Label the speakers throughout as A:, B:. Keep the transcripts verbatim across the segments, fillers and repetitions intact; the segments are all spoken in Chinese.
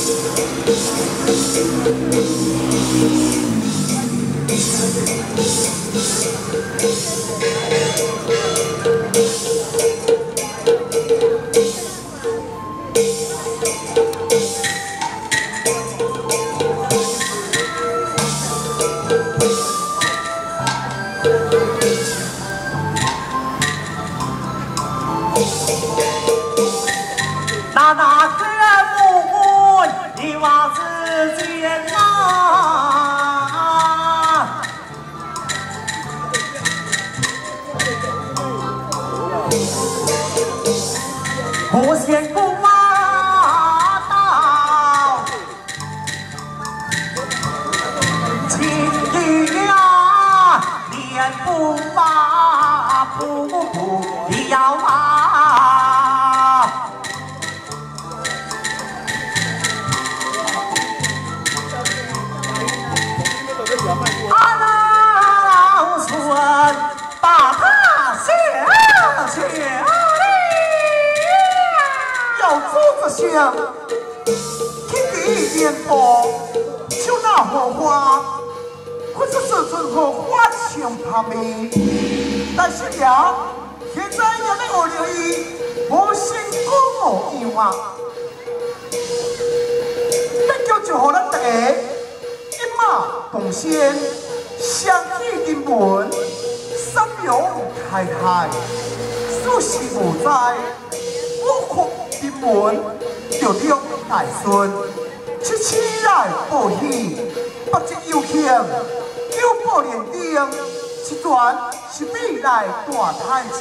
A: 那那个母你娃子间呐，我先不骂道，今日呀，脸不发不不要骂。阿老孙把他下去要做这些，天地烟波，就那火花，可是这阵火花像他们，但是呀，现在有那个留意，我先讲我一话，那就就好了得。贡献相依的门，三有太太，苏氏无在，我哭的门，就两大孙，七七来报喜，不知有欠，有报连顶，这段是未来大太子。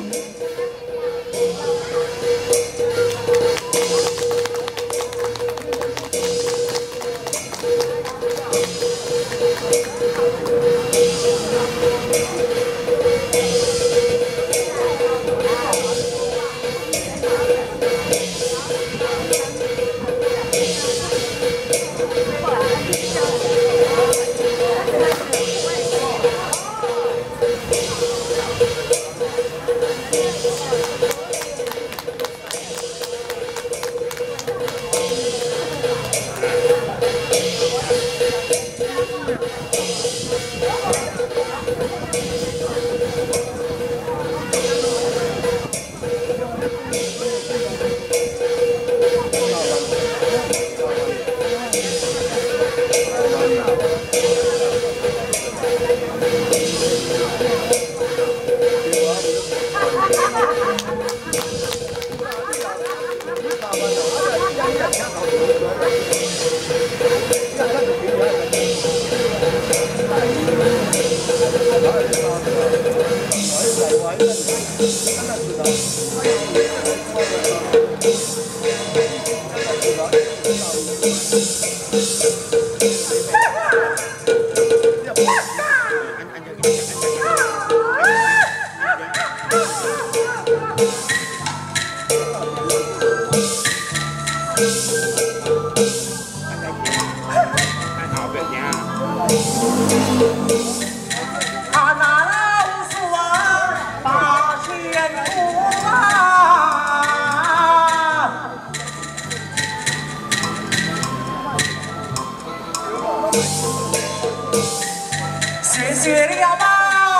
A: 谢谢了吧，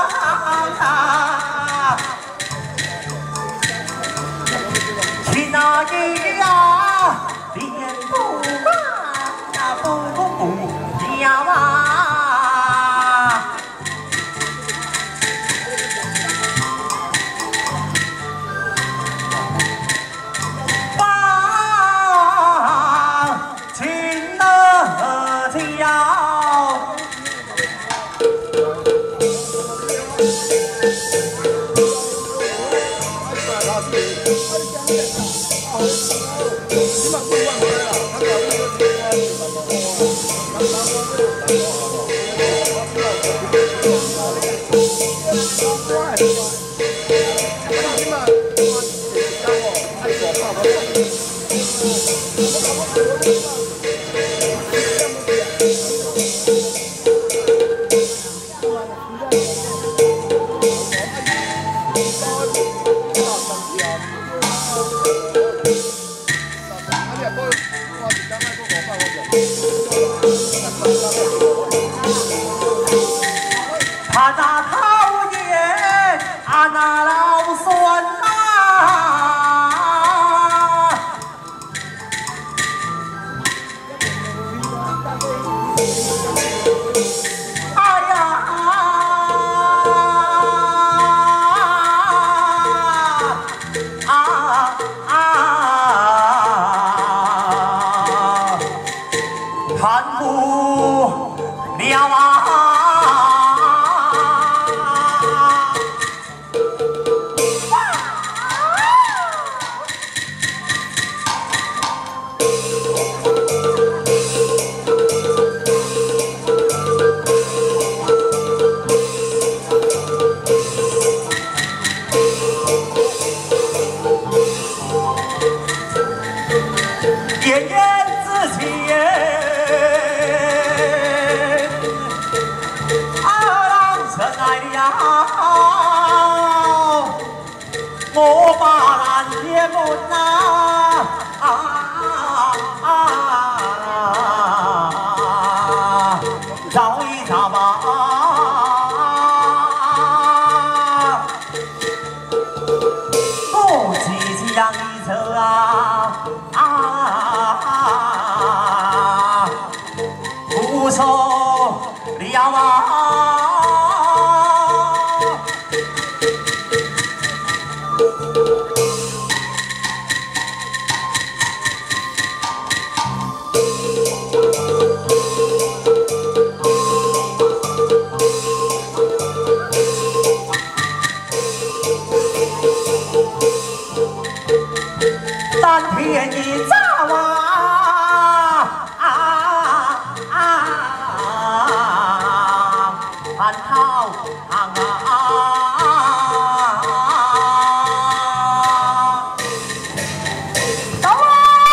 A: 去哪里呀？连不把呀不不不呀嘛。
B: 好。
A: 他那讨厌啊那老孙啊，哎呀啊啊，看不了啊！炎炎之前，啊，郎尘来了，我把蓝天门啊啊啊，找一找吧。我即将一走啊啊，不受了啊！蓝天一照啊啊啊，蟠桃啊走啊！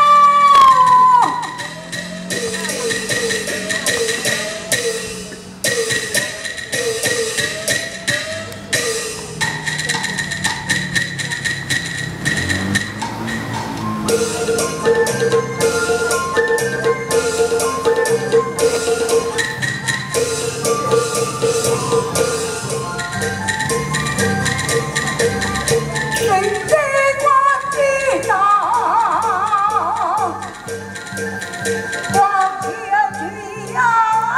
A: 谁在光地上往前去呀？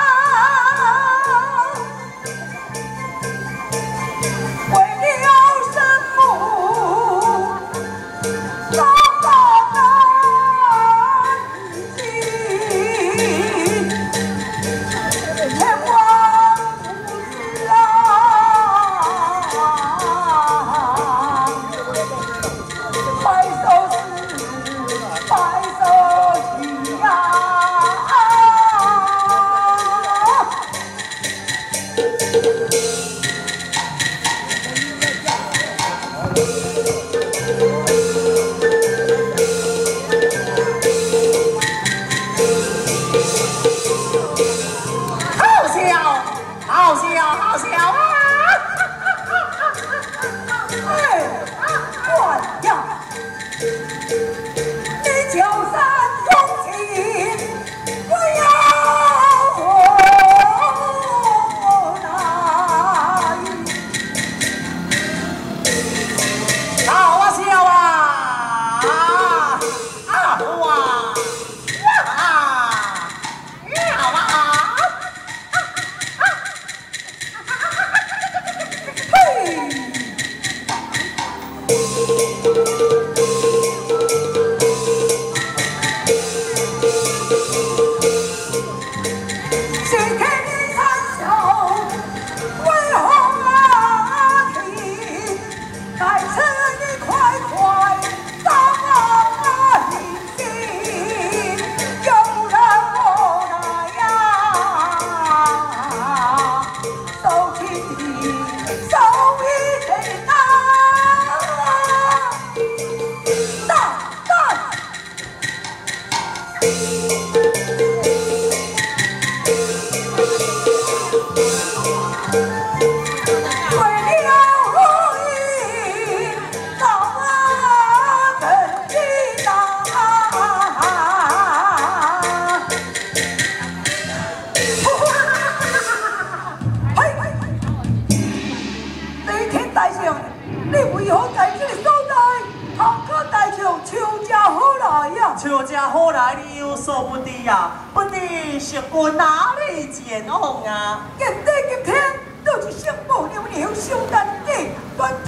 A: 为了什么找到那自己？千万不是啊！白首是白首情呀。
B: 你为何在这个所在，头壳大笑，笑正好来呀？
C: 笑正好来，你有所不知呀，不知是我哪里前往啊？
B: 今日今天，都是圣母娘娘上丹地，端